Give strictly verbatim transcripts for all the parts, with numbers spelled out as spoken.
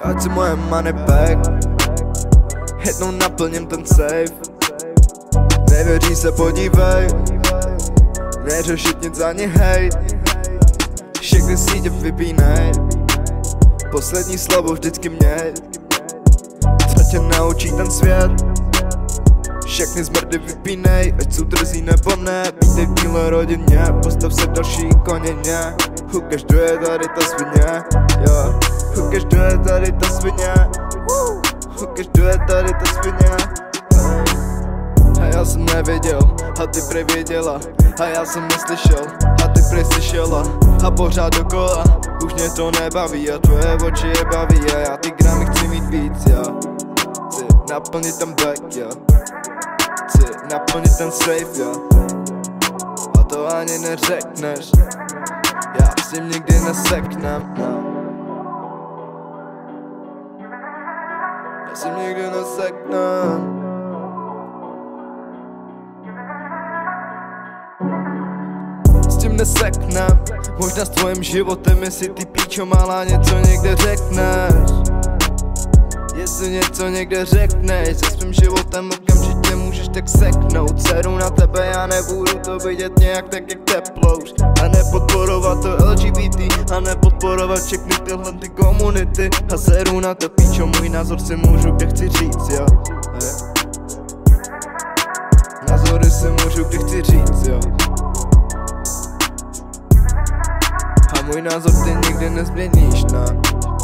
ať si moje money back. Jednou naplním ten safe. Nevěří se, podívej. Neřešit nic ani hejt. Všechny sítě vypínej. Poslední slovo vždycky měj. Co tě naučí ten svět? Všechny zmrdy vypínej, ať jsou drzí nebo ne. Vítej v díle rodině, postav se další koněně. Ukaž, kdo je tady ta svině, jo. Ukaž, kdo je tady ta svině. Ukaž, kdo je tady ta svině. A já jsem nevěděl, a ty prej věděla. A já jsem neslyšel, a ty prej slyšela. A pořád dokola, už mě to nebaví. A tvoje oči je baví, a já ty gramy chci mít víc, jo. Chci naplnit ten back, jo. Chci naplnit ten safe, jo. A to ani neřekneš. Já s tím nikdy neseknem, no. Já s tím nikdy neseknem. S tím neseknem. Možná s tvojím životem, jestli ty píčo malá něco někde řekneš. Jestli něco někde řekneš, se svým životem okamžitě můžeš tak seknout. Seru na tebe, já nebudu to vidět nějak tak jak teplouš. A nepodporovat to L G B T, a nepodporovat všechny tyhle ty komunity. A seru na to, píčo, můj názor si můžu kde chci říct, jo. Hey. Názory si můžu kde chci říct, jo. A můj názor ty nikdy nezměníš, ne.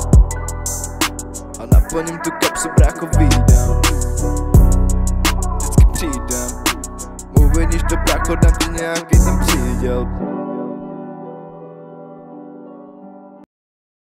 A naplním tu kapsu, brácho, výjdem. Vždycky přijdem. Uvidíš to, brácho, dám ti nějaký ten příděl.